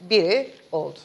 biri oldu.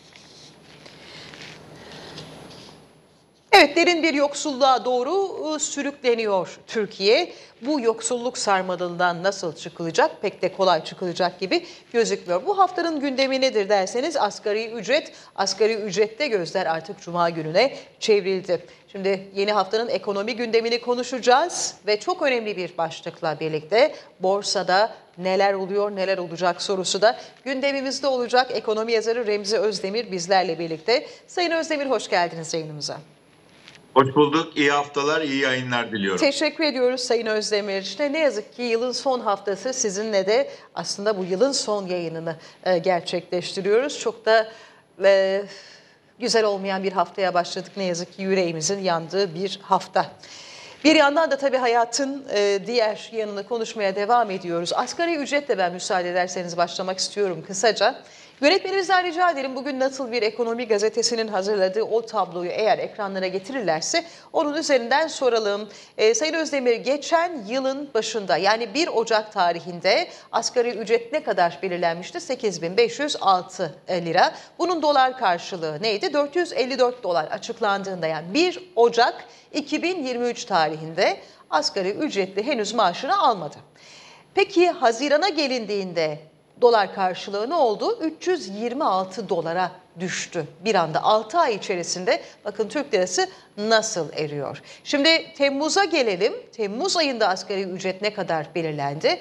Evet, derin bir yoksulluğa doğru sürükleniyor Türkiye. Bu yoksulluk sarmalından nasıl çıkılacak? Pek de kolay çıkılacak gibi gözükmüyor. Bu haftanın gündemi nedir derseniz asgari ücret. Asgari ücrette gözler artık Cuma gününe çevrildi. Şimdi yeni haftanın ekonomi gündemini konuşacağız ve çok önemli bir başlıkla birlikte borsada neler oluyor, neler olacak sorusu da gündemimizde olacak. Ekonomi yazarı Remzi Özdemir bizlerle birlikte. Sayın Özdemir, hoş geldiniz yayınımıza. Hoş bulduk. İyi haftalar, iyi yayınlar diliyorum. Teşekkür ediyoruz Sayın Özdemir. İşte ne yazık ki yılın son haftası, sizinle de aslında bu yılın son yayınını gerçekleştiriyoruz. Çok da güzel olmayan bir haftaya başladık. Ne yazık ki yüreğimizin yandığı bir hafta. Bir yandan da tabii hayatın diğer yanını konuşmaya devam ediyoruz. Asgari ücretle ben müsaade ederseniz başlamak istiyorum kısaca. Yönetmenimizden rica edelim, bugün Nasıl Bir Ekonomi gazetesinin hazırladığı o tabloyu eğer ekranlara getirirlerse onun üzerinden soralım. Sayın Özdemir, geçen yılın başında yani 1 Ocak tarihinde asgari ücret ne kadar belirlenmişti? 8.506 lira. Bunun dolar karşılığı neydi? 454 dolar açıklandığında, yani 1 Ocak 2023 tarihinde asgari ücretli henüz maaşını almadı. Peki Haziran'a gelindiğinde dolar karşılığı ne oldu? 326 dolara düştü. Bir anda 6 ay içerisinde bakın Türk lirası nasıl eriyor. Şimdi Temmuz'a gelelim. Temmuz ayında asgari ücret ne kadar belirlendi?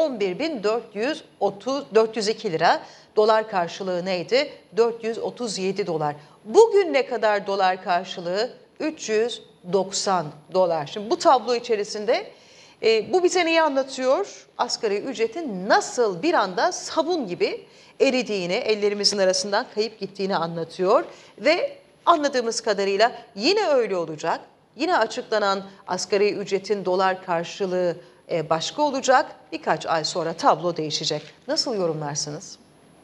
11.402 lira. Dolar karşılığı neydi? 437 dolar. Bugün ne kadar dolar karşılığı? 390 dolar. Şimdi bu tablo içerisinde bu bize neyi anlatıyor? Asgari ücretin nasıl bir anda sabun gibi eridiğini, ellerimizin arasından kayıp gittiğini anlatıyor. Ve anladığımız kadarıyla yine öyle olacak. Yine açıklanan asgari ücretin dolar karşılığı başka olacak. Birkaç ay sonra tablo değişecek. Nasıl yorumlarsınız?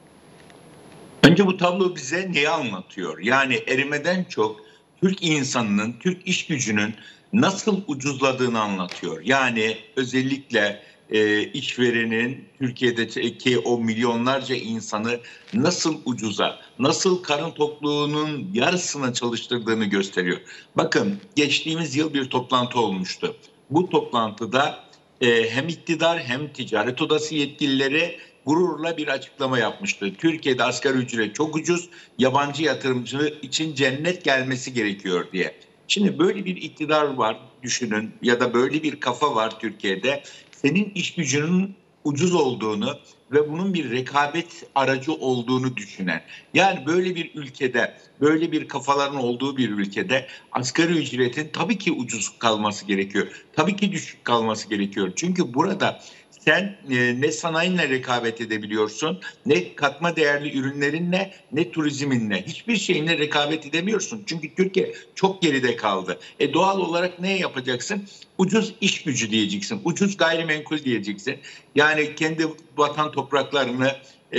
Önce bu tablo bize neyi anlatıyor? Yani erimeden çok Türk insanının, Türk iş gücünün nasıl ucuzladığını anlatıyor. Yani özellikle işverenin Türkiye'deki o milyonlarca insanı nasıl ucuza, nasıl karın tokluğunun yarısına çalıştırdığını gösteriyor. Bakın, geçtiğimiz yıl bir toplantı olmuştu. Bu toplantıda hem iktidar hem ticaret odası yetkilileri gururla bir açıklama yapmıştı. Türkiye'de asgari ücret çok ucuz, yabancı yatırımcı için cennet gelmesi gerekiyor diye. Şimdi böyle bir iktidar var düşünün, ya da böyle bir kafa var Türkiye'de. Senin iş gücünün ucuz olduğunu ve bunun bir rekabet aracı olduğunu düşünen. Yani böyle bir ülkede, böyle bir kafaların olduğu bir ülkede asgari ücretin tabii ki ucuz kalması gerekiyor. Tabii ki düşük kalması gerekiyor. Çünkü burada sen ne sanayinle rekabet edebiliyorsun, ne katma değerli ürünlerinle, ne turizminle, hiçbir şeyinle rekabet edemiyorsun. Çünkü Türkiye çok geride kaldı. Doğal olarak ne yapacaksın? Ucuz iş gücü diyeceksin, ucuz gayrimenkul diyeceksin. Yani kendi vatan topraklarını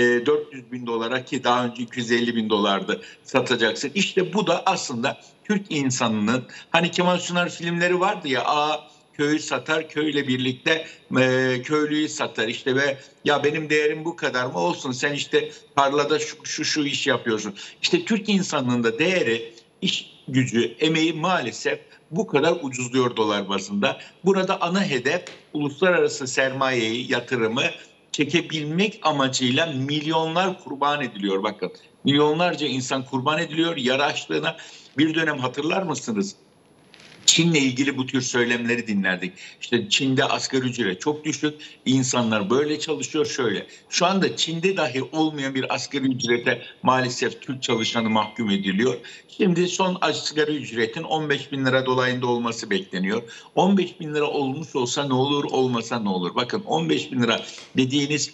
400 bin dolara, ki daha önce 250 bin dolardı, satacaksın. İşte bu da aslında Türk insanının, hani Kemal Sunal filmleri vardı ya, köyü satar, köyle birlikte köylüyü satar işte, ve ya benim değerim bu kadar mı, olsun sen işte tarlada şu iş yapıyorsun. İşte Türk insanının da değeri, iş gücü, emeği maalesef bu kadar ucuzluyor dolar bazında. Burada ana hedef uluslararası sermayeyi, yatırımı çekebilmek amacıyla milyonlar kurban ediliyor. Bakın, milyonlarca insan kurban ediliyor yer açlığına. Bir dönem hatırlar mısınız? Çin'le ilgili bu tür söylemleri dinlerdik. İşte Çin'de asgari ücret çok düşük, insanlar böyle çalışıyor şöyle. Şu anda Çin'de dahi olmayan bir asgari ücrete maalesef Türk çalışanı mahkum ediliyor. Şimdi son asgari ücretin 15 bin lira dolayında olması bekleniyor. 15 bin lira olmuş olsa ne olur, olmasa ne olur? Bakın, 15 bin lira dediğiniz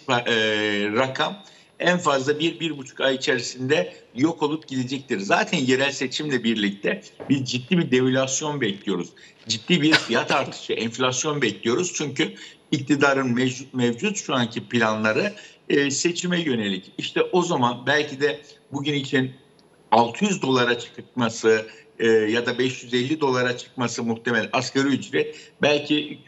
rakam en fazla 1-1,5 ay içerisinde yok olup gidecektir. Zaten yerel seçimle birlikte biz ciddi bir devalüasyon bekliyoruz. Ciddi bir fiyat artışı, enflasyon bekliyoruz. Çünkü iktidarın mevcut şu anki planları seçime yönelik. İşte o zaman belki de bugün için 600 dolara çıkması ya da 550 dolara çıkması muhtemel asgari ücret belki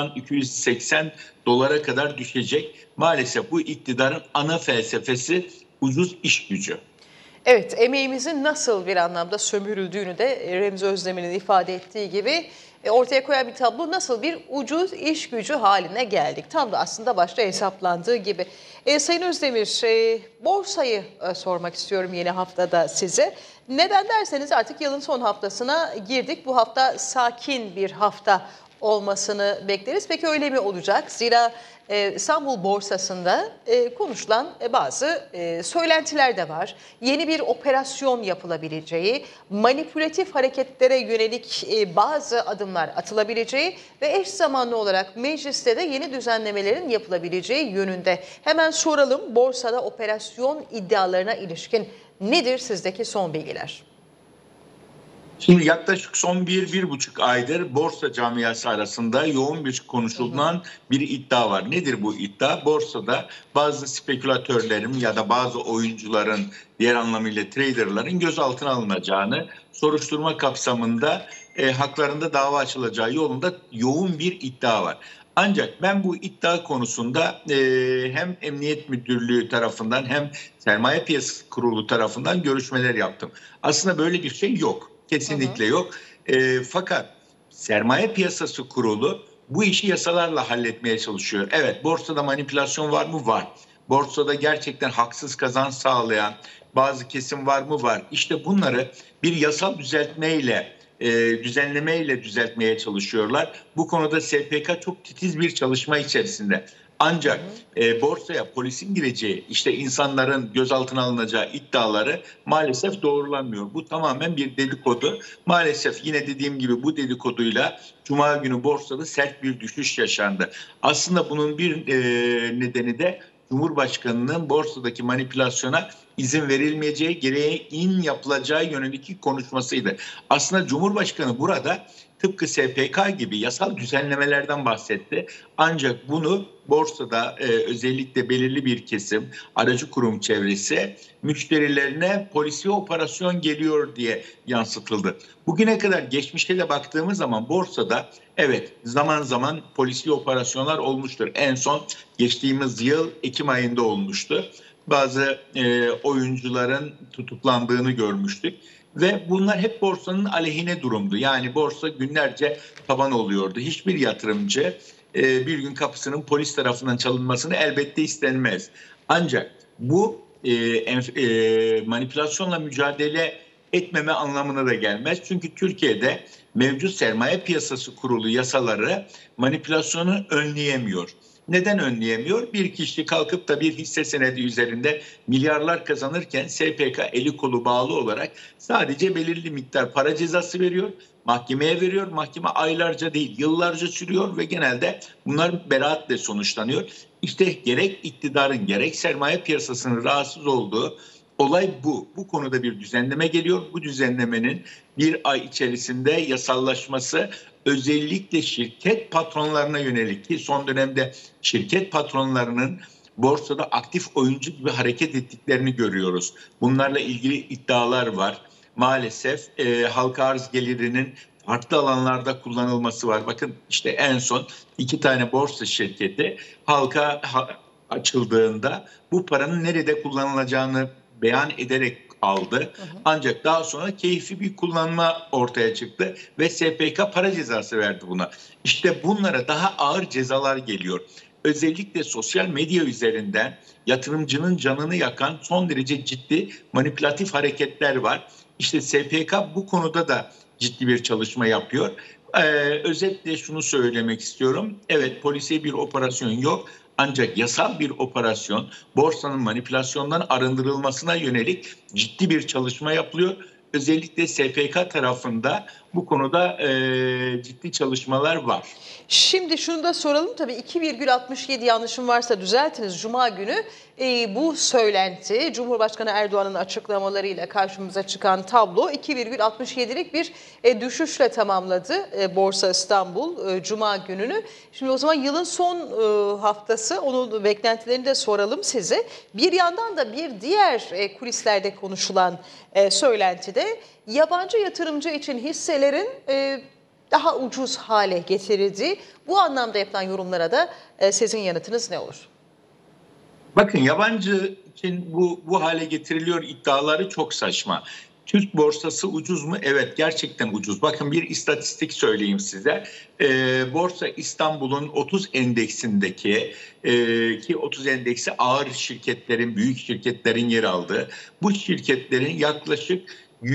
290-280 dolara kadar düşecek. Maalesef bu iktidarın ana felsefesi ucuz iş gücü. Evet, emeğimizin nasıl bir anlamda sömürüldüğünü de Remzi Özdemir'in ifade ettiği gibi ortaya koyan bir tablo, nasıl bir ucuz iş gücü haline geldik. Tam da aslında başta hesaplandığı gibi. Sayın Özdemir, borsayı sormak istiyorum yeni haftada size. Neden derseniz artık yılın son haftasına girdik. Bu hafta sakin bir hafta olmasını bekleriz. Peki öyle mi olacak? Zira İstanbul borsasında konuşulan bazı söylentiler de var. Yeni bir operasyon yapılabileceği, manipülatif hareketlere yönelik bazı adımlar atılabileceği ve eş zamanlı olarak mecliste de yeni düzenlemelerin yapılabileceği yönünde. Hemen soralım, borsada operasyon iddialarına ilişkin nedir sizdeki son bilgiler? Şimdi yaklaşık son 1-1,5 aydır borsa camiası arasında yoğun bir konuşulan bir iddia var. Nedir bu iddia? Borsada bazı spekülatörlerin ya da bazı oyuncuların, diğer anlamıyla traderların gözaltına alınacağını, soruşturma kapsamında haklarında dava açılacağı yolunda yoğun bir iddia var. Ancak ben bu iddia konusunda hem Emniyet Müdürlüğü tarafından hem Sermaye Piyasası Kurulu tarafından görüşmeler yaptım. Aslında böyle bir şey yok. Kesinlikle yok. Fakat Sermaye Piyasası Kurulu bu işi yasalarla halletmeye çalışıyor. Evet, borsada manipülasyon var mı? Var. Borsada gerçekten haksız kazanç sağlayan bazı kesim var mı? Var. İşte bunları bir yasal düzenlemeyle düzeltmeye çalışıyorlar. Bu konuda SPK çok titiz bir çalışma içerisinde. Ancak borsaya polisin gireceği, işte insanların gözaltına alınacağı iddiaları maalesef doğrulanmıyor. Bu tamamen bir dedikodu. Maalesef yine dediğim gibi bu dedikoduyla Cuma günü borsada sert bir düşüş yaşandı. Aslında bunun bir nedeni de Cumhurbaşkanı'nın borsadaki manipülasyona izin verilmeyeceği, gereğin yapılacağı yönelik konuşmasıydı. Aslında Cumhurbaşkanı burada tıpkı SPK gibi yasal düzenlemelerden bahsetti. Ancak bunu borsada özellikle belirli bir kesim, aracı kurum çevresi müşterilerine polisiye operasyon geliyor diye yansıtıldı. Bugüne kadar geçmişe de baktığımız zaman borsada evet zaman zaman polisiye operasyonlar olmuştur. En son geçtiğimiz yıl Ekim ayında olmuştu. Bazı oyuncuların tutuklandığını görmüştük. Ve bunlar hep borsanın aleyhine durumdu. Yani borsa günlerce taban oluyordu. Hiçbir yatırımcı bir gün kapısının polis tarafından çalınmasını elbette istenmez. Ancak bu manipülasyonla mücadele etmeme anlamına da gelmez. Çünkü Türkiye'de mevcut sermaye piyasası kurulu yasaları manipülasyonu önleyemiyor. Neden önleyemiyor? Bir kişi kalkıp da bir hisse senedi üzerinde milyarlar kazanırken SPK eli kolu bağlı olarak sadece belirli miktar para cezası veriyor. Mahkemeye veriyor. Mahkeme aylarca değil yıllarca sürüyor ve genelde bunlar beraatle sonuçlanıyor. İşte gerek iktidarın gerek sermaye piyasasının rahatsız olduğu olay bu. Bu konuda bir düzenleme geliyor. Bu düzenlemenin bir ay içerisinde yasallaşması özellikle şirket patronlarına yönelik ki son dönemde şirket patronlarının borsada aktif oyuncu gibi hareket ettiklerini görüyoruz. Bunlarla ilgili iddialar var. Maalesef halka arz gelirinin farklı alanlarda kullanılması var. Bakın işte en son 2 tane borsa şirketi halka açıldığında bu paranın nerede kullanılacağını beyan ederek aldı. Ancak daha sonra keyfi bir kullanma ortaya çıktı ve SPK para cezası verdi buna. İşte bunlara daha ağır cezalar geliyor. Özellikle sosyal medya üzerinden yatırımcının canını yakan son derece ciddi manipülatif hareketler var. İşte SPK bu konuda da ciddi bir çalışma yapıyor. Özetle şunu söylemek istiyorum. Evet, polisiye bir operasyon yok. Ancak yasal bir operasyon, borsanın manipülasyondan arındırılmasına yönelik ciddi bir çalışma yapılıyor. Özellikle SPK tarafında bu konuda ciddi çalışmalar var. Şimdi şunu da soralım, tabii 2,67 yanlışım varsa düzeltiniz. Cuma günü bu söylenti Cumhurbaşkanı Erdoğan'ın açıklamalarıyla karşımıza çıkan tablo 2,67'lik bir düşüşle tamamladı Borsa İstanbul Cuma gününü. Şimdi o zaman yılın son haftası, onun beklentilerini de soralım size. Bir yandan da bir diğer kulislerde konuşulan söylentide yabancı yatırımcı için hisselerin daha ucuz hale getirildi. Bu anlamda yapılan yorumlara da sizin yanıtınız ne olur? Bakın yabancı için bu hale getiriliyor iddiaları çok saçma. Türk borsası ucuz mu? Evet, gerçekten ucuz. Bakın bir istatistik söyleyeyim size. Borsa İstanbul'un 30 endeksindeki ki 30 endeksi ağır şirketlerin, büyük şirketlerin yer aldığı. Bu şirketlerin yaklaşık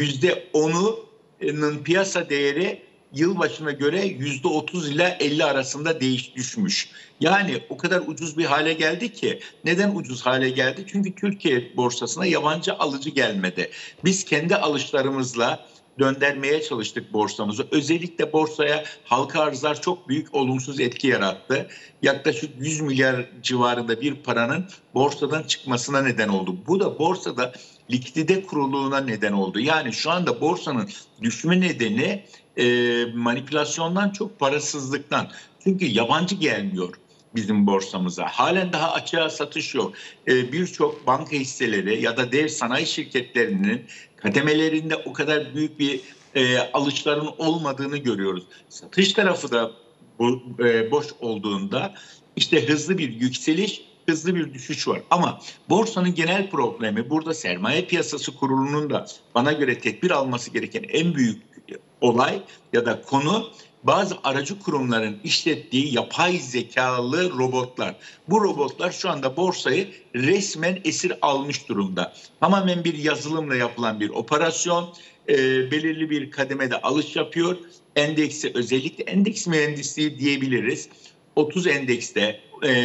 %10'unun piyasa değeri yılbaşına göre %30 ile 50 arasında düşmüş. Yani o kadar ucuz bir hale geldi ki. Neden ucuz hale geldi? Çünkü Türkiye borsasına yabancı alıcı gelmedi. Biz kendi alışlarımızla döndürmeye çalıştık borsamızı. Özellikle borsaya halka arzlar çok büyük olumsuz etki yarattı. Yaklaşık 100 milyar civarında bir paranın borsadan çıkmasına neden oldu. Bu da borsada likidite kuruluğuna neden oldu. Yani şu anda borsanın düşme nedeni manipülasyondan çok parasızlıktan. Çünkü yabancı gelmiyor bizim borsamıza. Halen daha açığa satış yok. Birçok banka hisseleri ya da dev sanayi şirketlerinin kademelerinde o kadar büyük bir alışların olmadığını görüyoruz. Satış tarafı da boş olduğunda işte hızlı bir yükseliş, hızlı bir düşüş var. Ama borsanın genel problemi burada sermaye piyasası kurulunun da bana göre tedbir alması gereken en büyük olay ya da konu bazı aracı kurumların işlettiği yapay zekalı robotlar. Bu robotlar şu anda borsayı resmen esir almış durumda. Tamamen bir yazılımla yapılan bir operasyon. Belirli bir kademede alış yapıyor. Endeksi, özellikle endeks mühendisliği diyebiliriz. 30 endekste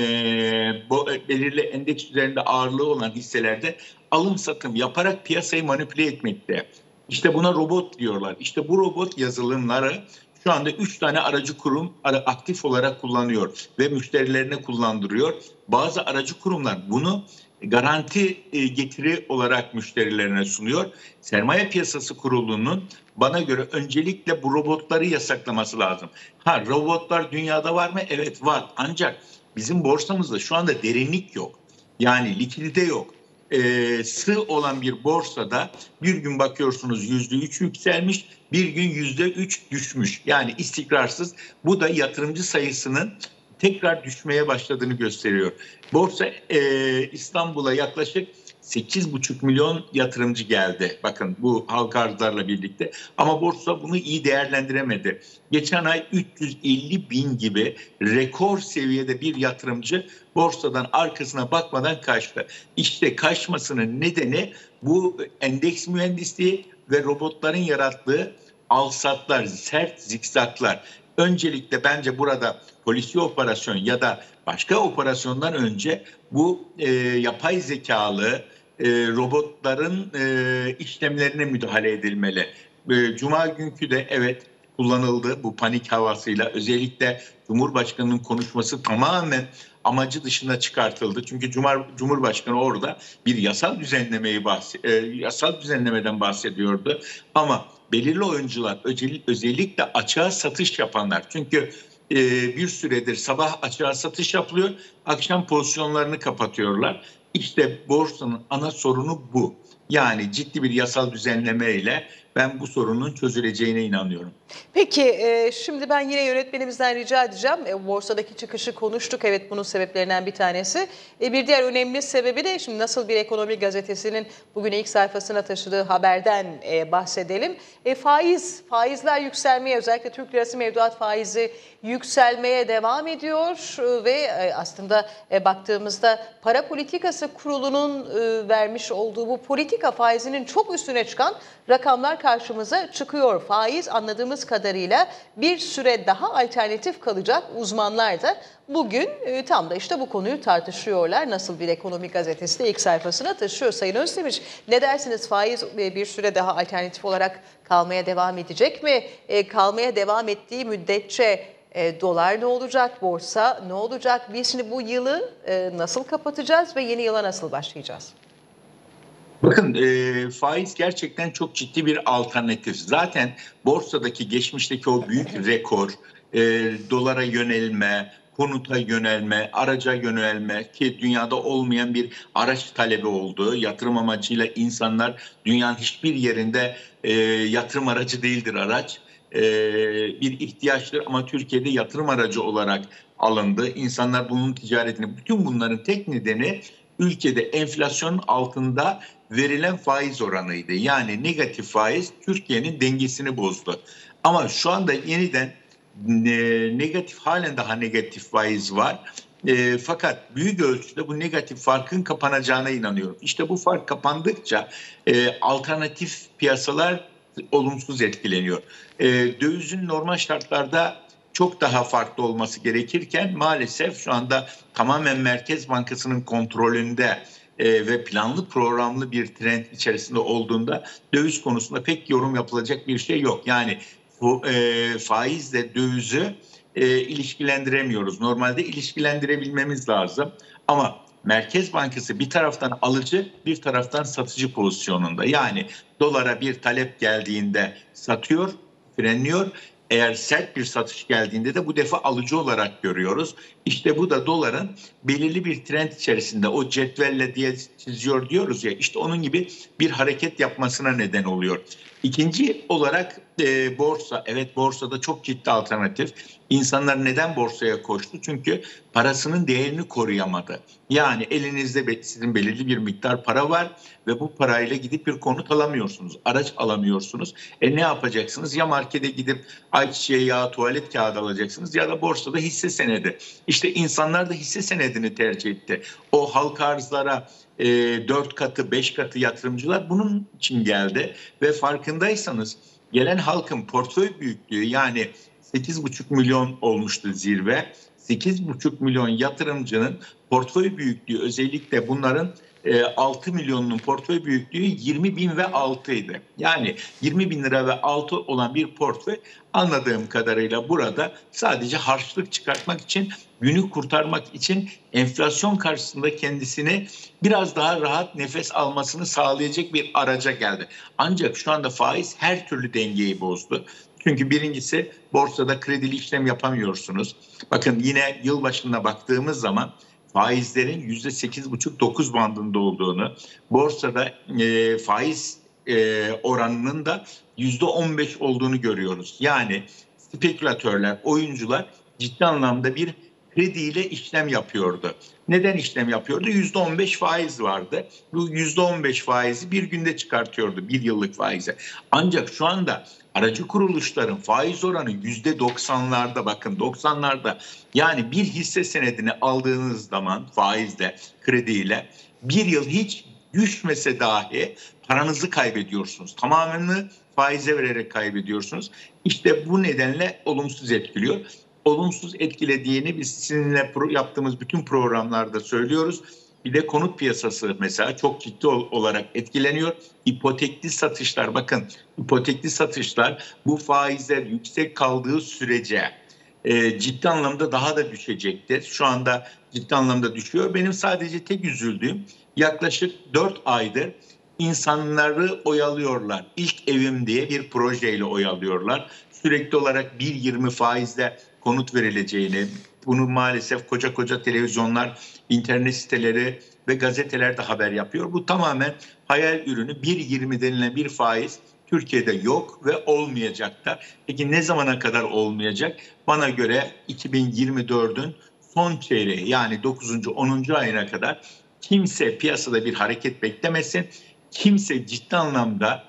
belirli endeks üzerinde ağırlığı olan hisselerde alım satım yaparak piyasayı manipüle etmekte. İşte buna robot diyorlar. İşte bu robot yazılımları şu anda 3 tane aracı kurum aktif olarak kullanıyor ve müşterilerine kullandırıyor. Bazı aracı kurumlar bunu garanti getiri olarak müşterilerine sunuyor. Sermaye Piyasası Kurulu'nun bana göre öncelikle bu robotları yasaklaması lazım. Robotlar dünyada var mı? Evet var. Ancak bizim borsamızda şu anda derinlik yok. Yani likidite yok. Sığ olan bir borsada bir gün bakıyorsunuz %3 yükselmiş, bir gün %3 düşmüş. Yani istikrarsız. Bu da yatırımcı sayısının tekrar düşmeye başladığını gösteriyor. Borsa İstanbul'a yaklaşık 8,5 milyon yatırımcı geldi. Bakın bu halka arzlarla birlikte. Ama borsa bunu iyi değerlendiremedi. Geçen ay 350 bin gibi rekor seviyede bir yatırımcı borsadan arkasına bakmadan kaçtı. İşte kaçmasının nedeni bu endeks mühendisliği ve robotların yarattığı alsatlar, sert zikzaklar. Öncelikle bence burada polisiye operasyon ya da başka operasyondan önce bu yapay zekalı robotların işlemlerine müdahale edilmeli. Cuma günkü de evet kullanıldı bu panik havasıyla. Özellikle Cumhurbaşkanı'nın konuşması tamamen amacı dışına çıkartıldı. Çünkü Cumhurbaşkanı orada bir yasal düzenlemeden bahsediyordu. Ama belirli oyuncular özellikle açığa satış yapanlar, çünkü bir süredir sabah açığa satış yapılıyor, akşam pozisyonlarını kapatıyorlar. İşte borsanın ana sorunu bu. Yani ciddi bir yasal düzenlemeyle ben bu sorunun çözüleceğine inanıyorum. Peki şimdi ben yine yönetmenimizden rica edeceğim. Borsadaki çıkışı konuştuk. Evet, bunun sebeplerinden bir tanesi. Bir diğer önemli sebebi de şimdi nasıl bir ekonomi gazetesinin bugün ilk sayfasına taşıdığı haberden bahsedelim. Faizler yükselmeye, özellikle Türk lirası mevduat faizi yükselmeye devam ediyor ve aslında baktığımızda Para Politikası Kurulu'nun vermiş olduğu bu politika faizinin çok üstüne çıkan rakamlar karşımıza çıkıyor. Faiz anladığımız kadarıyla bir süre daha alternatif kalacak. Uzmanlar da bugün tam da işte bu konuyu tartışıyorlar. Nasıl bir ekonomi gazetesi de ilk sayfasına taşıyor. Sayın Özdemir, ne dersiniz? Faiz bir süre daha alternatif olarak kalmaya devam edecek mi? Kalmaya devam ettiği müddetçe dolar ne olacak? Borsa ne olacak? Biz şimdi bu yılı nasıl kapatacağız ve yeni yıla nasıl başlayacağız? Bakın faiz gerçekten çok ciddi bir alternatif. Zaten borsadaki geçmişteki o büyük rekor, dolara yönelme, konuta yönelme, araca yönelme ki dünyada olmayan bir araç talebi oldu. Yatırım amacıyla insanlar dünyanın hiçbir yerinde yatırım aracı değildir araç. Bir ihtiyaçtır ama Türkiye'de yatırım aracı olarak alındı. İnsanlar bunun ticaretini, bütün bunların tek nedeni ülkede enflasyonun altında verilen faiz oranıydı. Yani negatif faiz Türkiye'nin dengesini bozdu. Ama şu anda yeniden negatif, halen daha negatif faiz var. Fakat büyük ölçüde bu negatif farkın kapanacağına inanıyorum. İşte bu fark kapandıkça alternatif piyasalar olumsuz etkileniyor. Dövizin normal şartlarda çok daha farklı olması gerekirken maalesef şu anda tamamen Merkez Bankası'nın kontrolünde ve planlı programlı bir trend içerisinde olduğunda döviz konusunda pek yorum yapılacak bir şey yok. Yani bu faizle dövizi ilişkilendiremiyoruz. Normalde ilişkilendirebilmemiz lazım ama Merkez Bankası bir taraftan alıcı, bir taraftan satıcı pozisyonunda. Yani dolara bir talep geldiğinde satıyor, frenliyor. Eğer sert bir satış geldiğinde de bu defa alıcı olarak görüyoruz. İşte bu da doların belirli bir trend içerisinde, o cetvelle diye çiziyor diyoruz ya, işte onun gibi bir hareket yapmasına neden oluyor. İkinci olarak borsa. Evet, borsada çok ciddi alternatif. İnsanlar neden borsaya koştu? Çünkü parasının değerini koruyamadı. Yani elinizde sizin belirli bir miktar para var ve bu parayla gidip bir konut alamıyorsunuz, araç alamıyorsunuz. Ne yapacaksınız? Ya markete gidip ayçiçeği yağı, tuvalet kağıdı alacaksınız ya da borsada hisse senedi. İşte insanlar da hisse senedini tercih etti. O halka arzlara 4 katı, 5 katı yatırımcılar bunun için geldi ve farkındaysanız gelen halkın portföy büyüklüğü, yani 8,5 milyon olmuştu zirve. 8,5 milyon yatırımcının portföy büyüklüğü, özellikle bunların 6 milyonunun portföy büyüklüğü 20 bin ve 6 idi. Yani 20 bin lira ve 6 olan bir portföy anladığım kadarıyla burada sadece harçlık çıkartmak için, günü kurtarmak için, enflasyon karşısında kendisini biraz daha rahat nefes almasını sağlayacak bir araca geldi. Ancak şu anda faiz her türlü dengeyi bozdu. Çünkü birincisi, borsada kredili işlem yapamıyorsunuz. Bakın, yine yılbaşına baktığımız zaman faizlerin %8,5-9 bandında olduğunu, borsada faiz oranının da %15 olduğunu görüyoruz. Yani spekülatörler, oyuncular ciddi anlamda bir krediyle işlem yapıyordu. Neden işlem yapıyordu? %15 faiz vardı. Bu %15 faizi bir günde çıkartıyordu, bir yıllık faize. Ancak şu anda aracı kuruluşların faiz oranı %90'larda, bakın 90'larda. Yani bir hisse senedini aldığınız zaman faizle, krediyle bir yıl hiç düşmese dahi paranızı kaybediyorsunuz. Tamamını faize vererek kaybediyorsunuz. İşte bu nedenle olumsuz etkiliyor. Olumsuz etkilediğini biz sizinle yaptığımız bütün programlarda söylüyoruz. Bir de konut piyasası mesela çok ciddi olarak etkileniyor. İpotekli satışlar, bakın, ipotekli satışlar bu faizler yüksek kaldığı sürece ciddi anlamda daha da düşecektir. Şu anda ciddi anlamda düşüyor. Benim sadece tek üzüldüğüm, yaklaşık 4 aydır insanları oyalıyorlar. İlk evim diye bir projeyle oyalıyorlar. Sürekli olarak 1,20 faizle konut verileceğini, bunu maalesef koca koca televizyonlar, internet siteleri ve gazetelerde haber yapıyor. Bu tamamen hayal ürünü. 1,20 denilen bir faiz Türkiye'de yok ve olmayacak da. Peki ne zamana kadar olmayacak? Bana göre 2024'ün son çeyreği, yani 9. 10. ayına kadar kimse piyasada bir hareket beklemesin. Kimse ciddi anlamda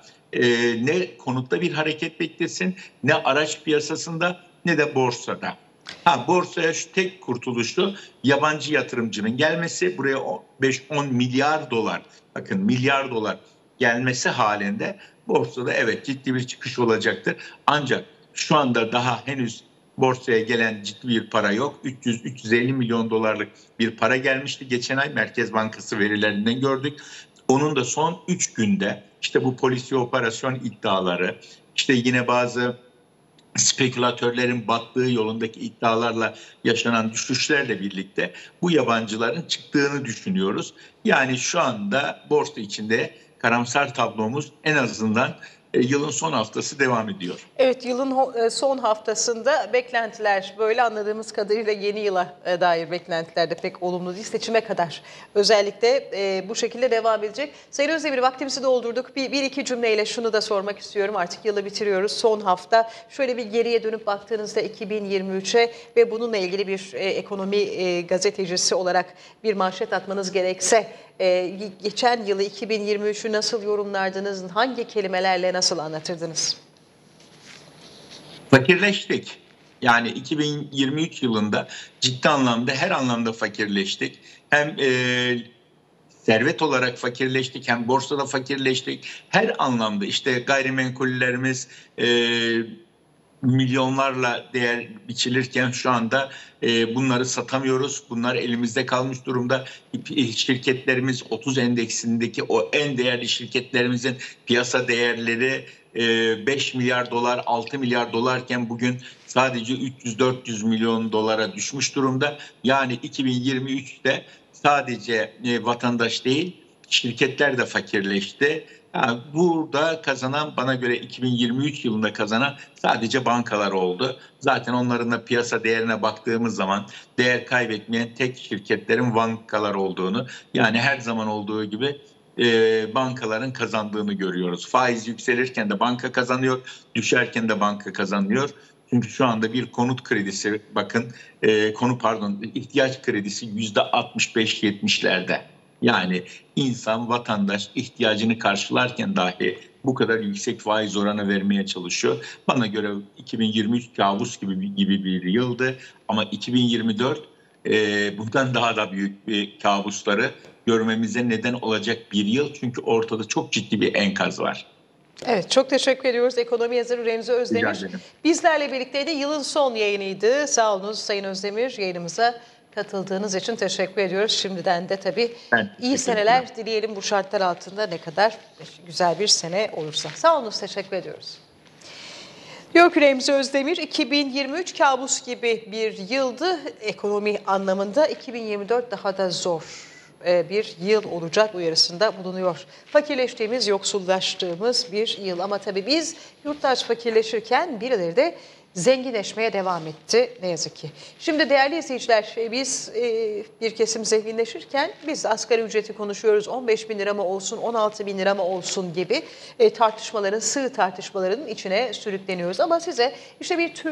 ne konutta bir hareket beklesin, ne araç piyasasında, ne de borsada. Borsaya şu tek kurtuluşu yabancı yatırımcının gelmesi, buraya 5-10 milyar dolar, bakın milyar dolar gelmesi halinde borsada evet ciddi bir çıkış olacaktır. Ancak şu anda daha henüz borsaya gelen ciddi bir para yok. 300-350 milyon dolarlık bir para gelmişti. Geçen ay Merkez Bankası verilerinden gördük. Onun da son 3 günde işte bu polisiye operasyon iddiaları, işte yine bazı spekülatörlerin battığı yolundaki iddialarla yaşanan düşüşlerle birlikte bu yabancıların çıktığını düşünüyoruz. Yani şu anda borsa içinde karamsar tablomuz en azından yılın son haftası devam ediyor. Evet, yılın son haftasında beklentiler böyle, anladığımız kadarıyla yeni yıla dair beklentiler de pek olumlu değil. Seçime kadar özellikle bu şekilde devam edecek. Sayın Özdemir, vaktimizi doldurduk. Bir iki cümleyle şunu da sormak istiyorum. Artık yılı bitiriyoruz. Son hafta şöyle bir geriye dönüp baktığınızda 2023'e ve bununla ilgili bir ekonomi gazetecisi olarak bir manşet atmanız gerekse geçen yılı 2023'ü nasıl yorumlardınız? Hangi kelimelerle nasıl anlatırdınız? Fakirleştik. Yani 2023 yılında ciddi anlamda, her anlamda fakirleştik. Hem servet olarak fakirleştik, hem borsada fakirleştik. Her anlamda işte gayrimenkullerimiz milyonlarla değer biçilirken şu anda bunları satamıyoruz. Bunlar elimizde kalmış durumda. Şirketlerimiz 30 endeksindeki o en değerli şirketlerimizin piyasa değerleri 5 milyar dolar, 6 milyar dolarken bugün sadece 300-400 milyon dolara düşmüş durumda. Yani 2023'te sadece vatandaş değil, şirketler de fakirleşti. Yani burada kazanan, bana göre 2023 yılında kazanan sadece bankalar oldu. Zaten onların da piyasa değerine baktığımız zaman değer kaybetmeyen tek şirketlerin bankalar olduğunu, yani her zaman olduğu gibi bankaların kazandığını görüyoruz. Faiz yükselirken de banka kazanıyor, düşerken de banka kazanıyor. Çünkü şu anda bir konut kredisi, bakın ihtiyaç kredisi %65-70'lerde. Yani insan, vatandaş ihtiyacını karşılarken dahi bu kadar yüksek faiz oranı vermeye çalışıyor. Bana göre 2023 kabus gibi bir yıldı, ama 2024 bundan daha da büyük bir kabusları görmemize neden olacak bir yıl. Çünkü ortada çok ciddi bir enkaz var. Evet, çok teşekkür ediyoruz ekonomi yazarı Remzi Özdemir. Bizlerle birlikteydi. Yılın son yayınıydı. Sağ olunuz Sayın Özdemir, yayınımıza katıldığınız için teşekkür ediyoruz. Şimdiden de tabii iyi seneler dileyelim, bu şartlar altında ne kadar güzel bir sene olursa. Sağ olunuz, teşekkür ediyoruz. Diyor ki Remzi Özdemir, 2023 kabus gibi bir yıldı ekonomi anlamında, 2024 daha da zor bir yıl olacak uyarısında bulunuyor. Fakirleştiğimiz, yoksullaştığımız bir yıl, ama tabii biz yurttaş fakirleşirken birileri de zenginleşmeye devam etti ne yazık ki. Şimdi değerli izleyiciler, biz bir kesim zenginleşirken biz asgari ücreti konuşuyoruz. 15 bin lira mı olsun, 16 bin lira mı olsun gibi tartışmaların, sığ tartışmaların içine sürükleniyoruz. Ama size işte bir